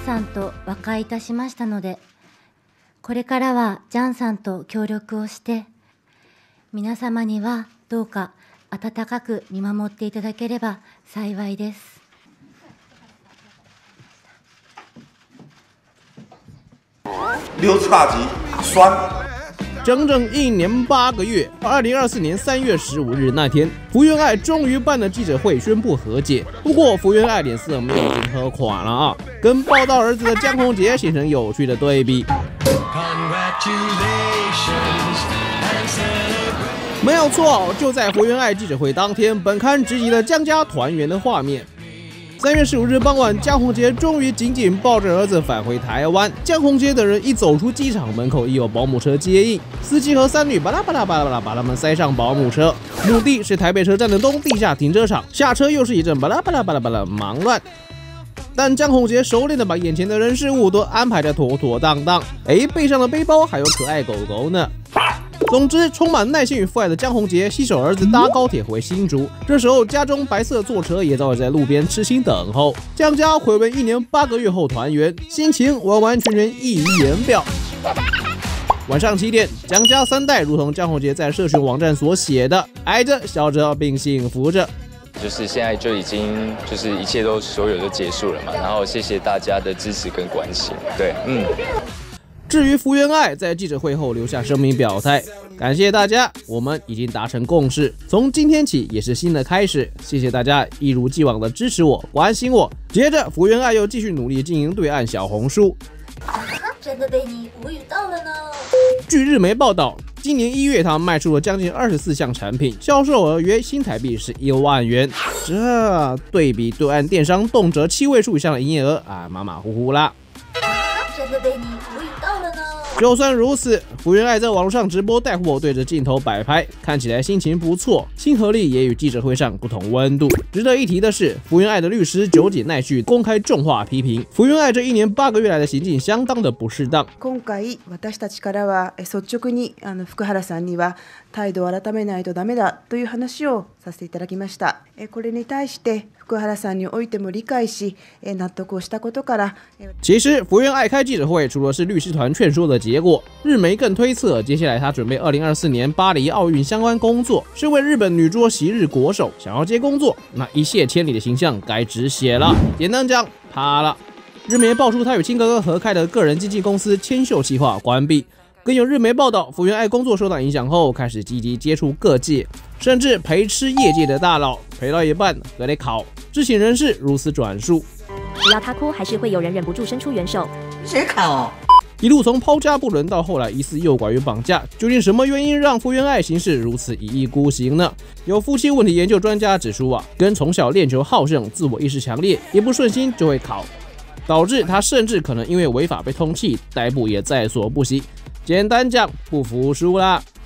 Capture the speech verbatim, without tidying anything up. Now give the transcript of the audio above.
さんと和解いたしましたので、これからはジャンさんと協力をして、皆様にはどうか温かく見守っていただければ幸いです。 六叉戟酸。 整整一年八个月，二零二四年三月十五日那天，福原爱终于办了记者会，宣布和解。不过福原爱脸色没有已经喝垮了啊，跟抱到儿子的江宏杰形成有趣的对比。没有错，就在福原爱记者会当天，本刊直击了江家团圆的画面。三月十五日傍晚，江宏杰终于紧紧抱着儿子返回台湾。江宏杰等人一走出机场门口，已有保姆车接应，司机和三女巴拉巴拉巴拉巴拉把他们塞上保姆车，目的是台北车站的东地下停车场。下车又是一阵巴拉巴拉巴拉巴拉忙乱。但江宏杰熟练的把眼前的人事物都安排得妥妥当当，哎，背上的背包还有可爱狗狗呢。总之，充满耐心与父爱的江宏杰携手儿子搭高铁回新竹。这时候，家中白色坐车也早已在路边痴心等候。江家回违一年八个月后团圆，心情完完全全溢于言表。晚上七点，江家三代如同江宏杰在社群网站所写的，爱着、笑着并幸福着。 就是现在就已经就是一切都所有都结束了嘛，然后谢谢大家的支持跟关心。对，嗯。 至于福原爱在记者会后留下声明表态，感谢大家，我们已经达成共识，从今天起也是新的开始，谢谢大家一如既往的支持我、关心我。接着，福原爱又继续努力经营对岸小红书， 真的被你无语到了呢。 据日媒报道，今年一月，他卖出了将近二十四项产品，销售额约新台币十一万元。这对比对岸电商动辄七位数以上的营业额啊，马马虎虎啦。 真的被你无语到了呢。 就算如此，福原爱在网络上直播带货，对着镜头摆拍，看起来心情不错，亲和力也与记者会上不同温度。值得一提的是，福原爱的律师久井奈绪公开重话批评福原爱这一年八个月来的行径相当的不适当。 今回私たちからは率直にあの福原さんには態度を改めないとダメだという話をさせていただきました。これに対して福原さんにおいても理解し納得をしたことから。 其实福原爱开记者会，除了是律师团劝说的结果，日媒更推测，接下来她准备二零二四年巴黎奥运相关工作，是为日本女桌昔日国手，想要接工作，那一泻千里的形象该止血了。简单讲，趴了。日媒爆出她与亲哥哥合开的个人经纪公司千秀企划关闭。更有日媒报道，福原爱工作受到影响后，开始积极接触各界，甚至陪吃业界的大佬，陪到一半还得考。知情人士如此转述。 只要他哭，还是会有人忍不住伸出援手。 谁考、哦？ 一路从抛家不伦到后来疑似诱拐与绑架，究竟什么原因让福原爱行事如此一意孤行呢？有夫妻问题研究专家指出啊，跟从小练球好胜、自我意识强烈，一不顺心就会考，导致他甚至可能因为违法被通缉、逮捕也在所不惜。简单讲，不服输啦。